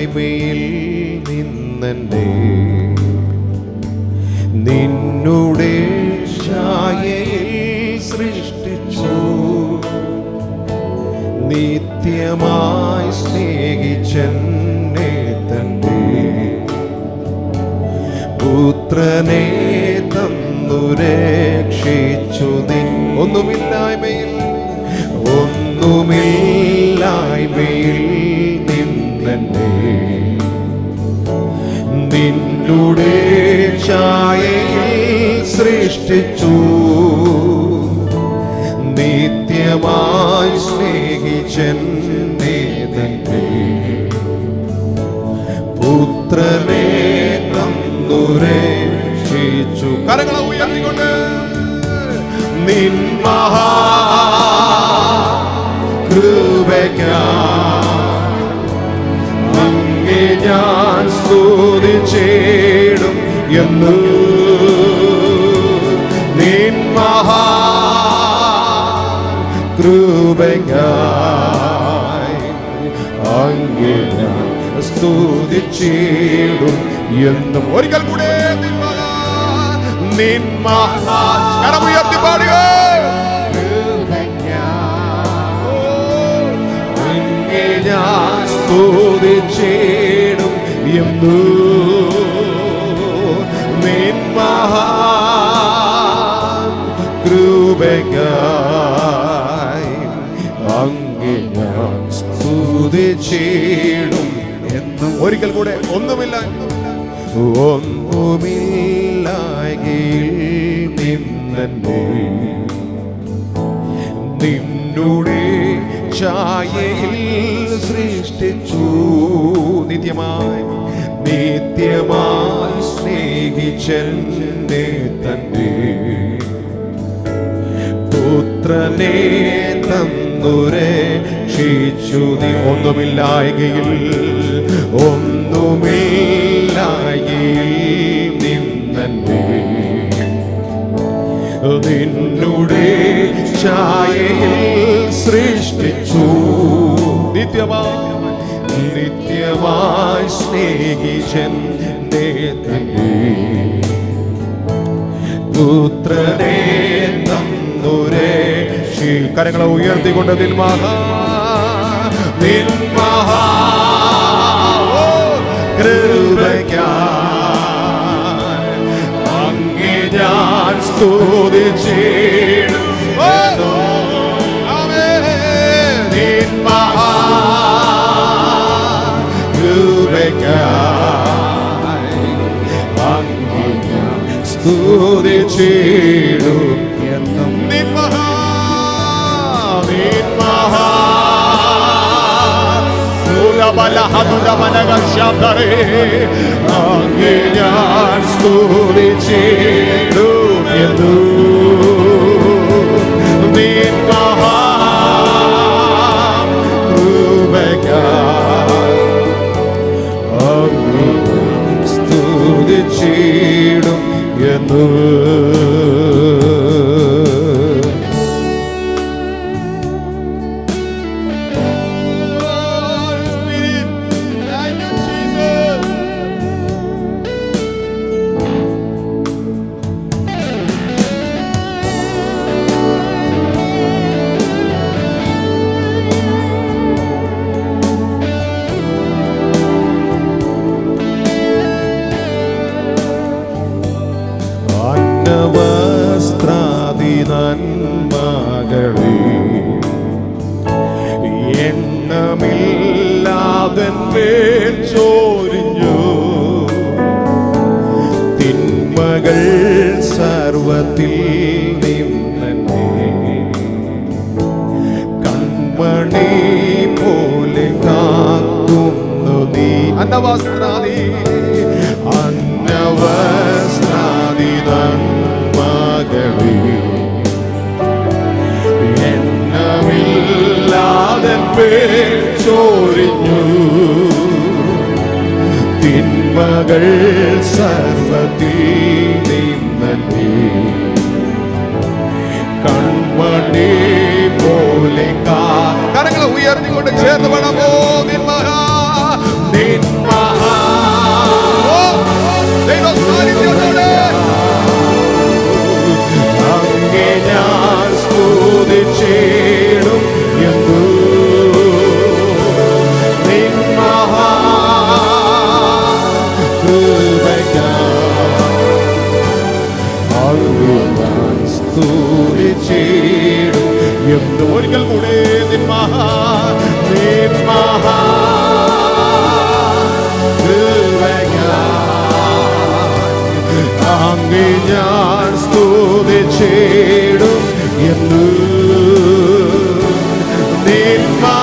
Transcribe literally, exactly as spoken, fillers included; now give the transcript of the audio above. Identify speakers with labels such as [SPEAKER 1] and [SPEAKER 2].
[SPEAKER 1] ഒന്നുമില്ലായ്മയിൽ നിന്നെ നിന്നുടെ ഛായയിൽ സൃഷ്ടിച്ചു നിത്യമായി സ്നേഹിച്ചെന്നെ തന്റെ പുത്രനെ തന്നു രക്ഷിച്ചു നീ ഒന്നുമില്ലായ്മയിൽ ഒന്നുമില്ലായ്മയിൽ നിന്നെ നിന്നുടെ ഛായയിൽ സൃഷ്ടിച്ചു നിത്യമായി സ്നേഹിച്ചെന്നെ തന്റെ പുത്രനെ തന്നു രക്ഷിച്ചു. കരങ്ങളെ ഉയർത്തിക്കൊണ്ട് നിൻ മഹാ കൃപയ്ക്കായി അങ്ങേ ഞാൻ സ്തുതിച്ചിടും എന്ന് നിൻ മഹാ കൃപയ്ക്കായി അങ്ങേ ഞാൻ സ്തുതിച്ചിടും എന്നും. ഒരിക്കൽ കൂടെ നിൻ മഹാ കരമുയർത്തി പാടുക. അങ്ങേ ഞാൻ സ്തുതിച്ചിടും എന്നു നിൻ മഹാ കൃപയ്ക്കായി അങ്ങേ ഞാൻ സ്തുതിച്ചിടും എന്നും. ഒരിക്കൽ കൂടെ ഒന്നുമില്ല ഒന്നുമില്ലായ്മയിൽ നിന്നെ നിന്നുടെ ഛായയിൽ സൃഷ്ടിച്ചു നിത്യമായി നിത്യമായി സ്നേഹിച്ചെന്നെ തന്റെ പുത്രനെ തന്നു രക്ഷിച്ചു നീ ഒന്നുമില്ലായ്മയിൽ ഒന്നുമില്ലായ്മയിൽ നിന്നെ നിന്നുടെ ഛായയിൽ സൃഷ്ടിച്ചു നിത്യമായി നിത്യമായി സ്നേഹിച്ചെന്നെ തന്റെ പുത്രനെ തന്നു രക്ഷി. കരങ്ങളെ ഉയർത്തിക്കൊണ്ട് നിൻ മഹാ നിൻ മഹാ കൃപയ്ക്കായി അങ്ങേ ഞാൻ സ്തുതിച്ചിടും നിൻ മഹാ കൃപയ്ക്കായി അങ്ങേ ഞാൻ സ്തുതിച്ചിടും എന്നും നിൻ മഹാ നിൻ മഹാ അങ്ങേ ഞാൻ സ്തുതിച്ചിടും എന്നു നിൻ മഹാ കൃപയ്ക്കായി അങ്ങേ സ്തുതിച്ചിടും എന്നു. വസ്ത്രാദി നന്മകളെ എണ്ണമില്ലാതൻ മേൽ ചോരിഞ്ഞു തിന്മകൾ സർവത്തിൽ നിന്നെ കൺമണി പോലെ കാക്കുന്നു നീ. അന്നവസ്ത്രാദി അന്നവസ്ത്രാദി നന്മകളെ എണ്ണമില്ലാതെ പേർ ചോരിഞ്ഞു തിന്മകൾ സർവത്തിൽ നിന്നെ കൺമണി പോലെ. കരങ്ങളെ ഉയർത്തിക്കൊണ്ട് ചേർന്ന് വേണമോ നിൻ മഹാ നിൻ കർത്താവേ ഞാൻ സ്തുതിച്ചിടും എന്ന് നിന്മ